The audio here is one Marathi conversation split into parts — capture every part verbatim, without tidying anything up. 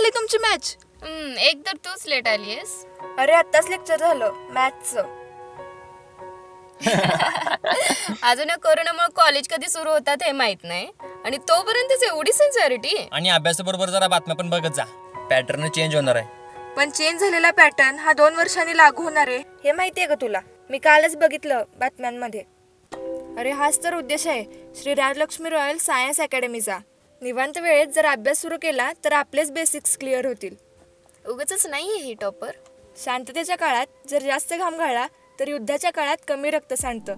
झाली तुमची मॅच? एक तर तूच लेट आलीयस. अरे आत्ताच लेक्चर झालं मॅथ्सचं. अजून कोरोनामुळे कॉलेज कधी सुरू होतात हे माहित नाही आणि तोपर्यंतच एवढी सिन्सिअरिटी. आणि अभ्यासाबरोबर जरा बातम्या पण बघत जा, पॅटर्न चेंज होणार आहे. पण चेंज झालेला पॅटर्न हा दोन वर्षांनी लागू होणार आहे हे माहितीये का तुला? मी कालच बघितलं बातम्यांमध्ये. अरे हाच तर उद्देश आहे श्री राजलक्ष्मी रॉयल सायन्स अकॅडमीचा. निवांत वेळेत जर अभ्यास सुरू केला तर आपलेच बेसिक्स क्लिअर होतील. उगाचच नाहीये ही टॉपर. शांततेच्या काळात जर जास्त घाम गाळला तर युद्धाच्या काळात कमी रक्त सांडतं.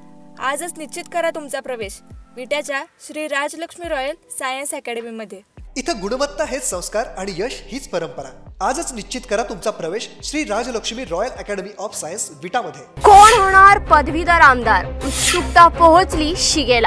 आजच निश्चित करा तुमचा प्रवेश विट्याच्या श्री राजलक्ष्मी रॉयल सायन्स अकॅडमीमध्ये. इथं गुणवत्ता हेच संस्कार आणि यश हीच परंपरा. आजच निश्चित करा तुमचा प्रवेश Shri Rajalakshmi Royal Academy of Science विटामध्ये. कोण होणार पदवीधर आमदार? उत्सुकता पोहोचली शिगेला.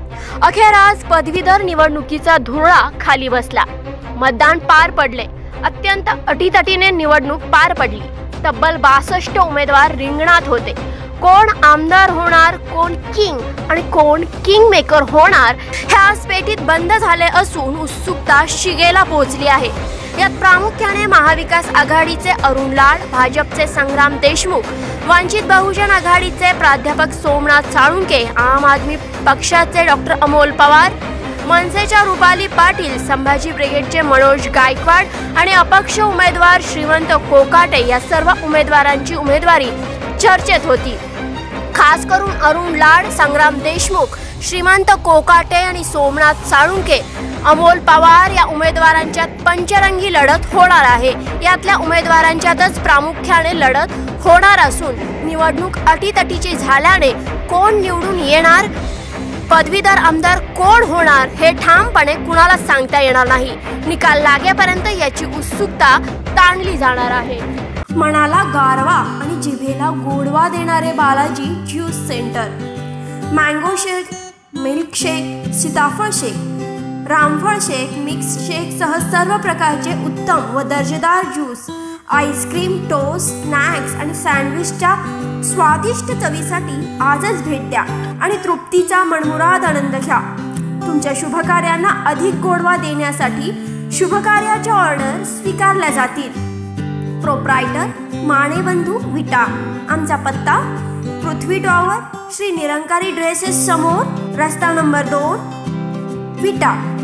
अखेर आज पदवीधर निवडणुकीचा धुळा खाली बसला. मतदान पार पडले. अत्यंत अटीतटीने निवडणूक पार पडली. तब्बल बासष्ट उमेदवार रिंगणात होते. कोण आमदार होणार, कोण किंग आणि कोण किंग मेकर होणार ह्या पेटीत बंद झाले असून उत्सुकता शिगेला पोहोचली आहे. यात प्रामुख्याने महाविकास आघाडीचे अरुण लाड, भाजपचे संग्राम देशमुख, वंचित बहुजन आघाडीचे प्राध्यापक सोमनाथ साळुंके, आम आदमी पक्षाचे डॉक्टर अमोल पवार, मनसेच्या रुपाली पाटील, संभाजी ब्रिगेडचे मनोज गायकवाड आणि अपक्ष उमेदवार श्रीमंत कोकाटे या सर्व उमेदवारांची उमेदवारी चर्चेत होती. खास करून अरुण लाड, संग्राम देशमुख, श्रीमंत कोकाटे आणि सोमनाथ साळुंके, अमोल पवार या उमेदवारांच्यात पंचरंगी लढत होणार आहे. यातल्या उमेदवारांच्यातच प्रामुख्याने लढत होणार असून निवडणूक अटीतटीची झाल्याने कोण निवडून येणार, पदवीधर आमदार कोण होणार हे ठामपणे कुणाला सांगता येणार नाही. निकाल लागेपर्यंत याची उत्सुकता ताणली जाणार आहे. मनाला गारवा आणि जिभेला गोडवा देणारे Balaji juice centre. Mango shake, milk shake, सीताफळ शेक, रामफळ शेक, मिक्स शेक सह सर्व प्रकारचे उत्तम व दर्जेदार ज्यूस, आईस्क्रीम, टोस्ट, स्नॅक्स आणि सँडविचच्या स्वादिष्ट चवीसाठी आजच भेट द्या आणि तृप्तीचा मनमुराद आनंद घ्या. तुमच्या शुभकार्यांना अधिक गोडवा देण्यासाठी शुभकार्याच्या ऑर्डर स्वीकारल्या जातील. प्रोप्रायटर माणेबंधू विटा. आमचा पत्ता पृथ्वी टॉवर, श्री निरंकारी ड्रेसेस समोर, रस्ता नंबर दोन, विटा.